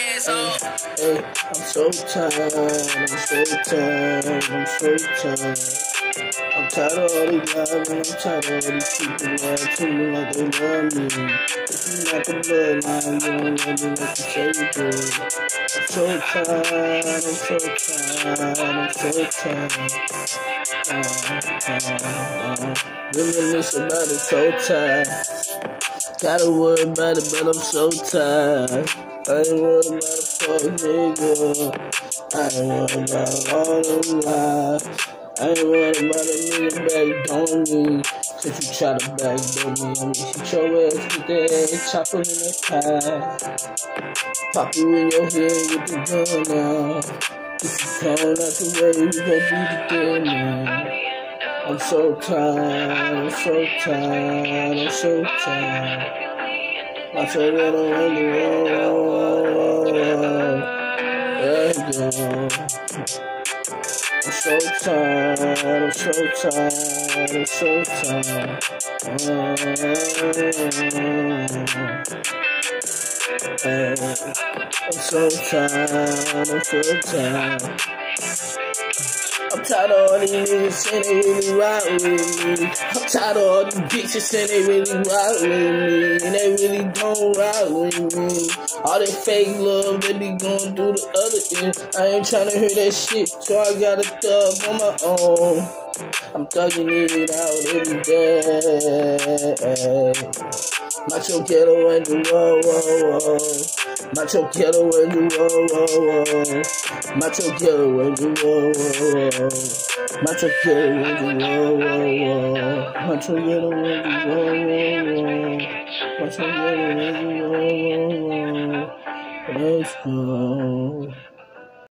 Hey, I'm so tired, I'm so tired, I'm so tired. I'm tired of all these lies and I'm tired of all these people lying to me like they love me. If you not the bloodline, you don't love me like you say you do. I'm so tired, I'm so tired, I'm so tired. Reminisce about it, so tired. Gotta worry about it, but I'm so tired. I ain't worried about a fuck nigga. I ain't worried about all them lies. I ain't worried about a nigga back on me. Cause you try to backdoor me. I'ma hit your ass with that chopper in the pie. Pop you in your head with the gun now. If you come out the way, we gon' beat it there now. I'm so tired, I'm so tired, I'm so tired. I feel that I'm on the road. I'm so tired, I'm so tired, I'm so tired. I'm so tired, I'm so tired. I'm tired of all these niggas saying they really ride with me. I'm tired of all these bitches saying they really ride with me. And they really don't ride with me. All that fake love they be going through the other end. I ain't tryna hear that shit, so I gotta thug on my own. I'm thugging it out every day. Macho ghetto and the whoa, whoa, whoa. Macho ghetto and the whoa, whoa, whoa. Macho ghetto and the whoa, whoa, whoa. Macho ghetto and the whoa, whoa, whoa. Macho ghetto and the whoa, whoa, whoa. Macho ghetto and the whoa, whoa, whoa. Let's go.